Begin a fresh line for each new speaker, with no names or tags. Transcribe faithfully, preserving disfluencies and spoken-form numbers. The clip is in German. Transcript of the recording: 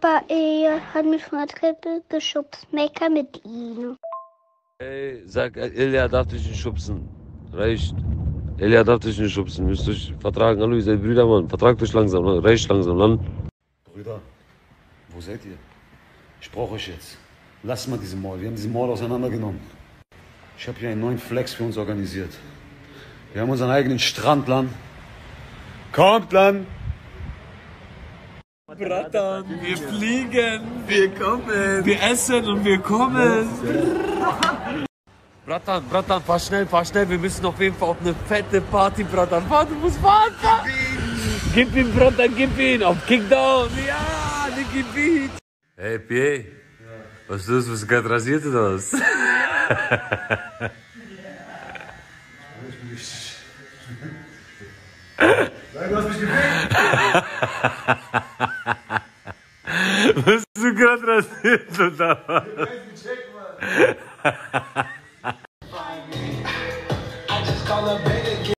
Aber er hat mich von der Treppe geschubst. Mecker mit ihm.
Ey, sag, Ilja darf dich nicht schubsen. Reicht. Ilja darf dich nicht schubsen. Müsst euch vertragen. Hallo, ihr seid Brüder, Mann. Vertragt euch langsam. Reicht langsam, Mann.
Brüder, wo seid ihr? Ich brauche euch jetzt. Lasst mal diese Mall. Wir haben diesen Mall auseinandergenommen. Ich habe hier einen neuen Flex für uns organisiert. Wir haben unseren eigenen Strand, Lan. Kommt, Lan!
Bratan, wir fliegen, wir kommen, wir essen und wir kommen.
Bratan, Bratan, fahr schnell, fahr schnell. Wir müssen auf jeden Fall auf eine fette Party, Bratan. Fahr, du musst fahren, fahr. Gib ihn, Bratan, gib ihn. Auf Kickdown. Ja, Nicky Beat. Hey, Pierre. Was ist los? Was gerade rasiert oder was?
Du hast mich gebeten.
Bist du gerade rasiert oder was?
I just call a baby.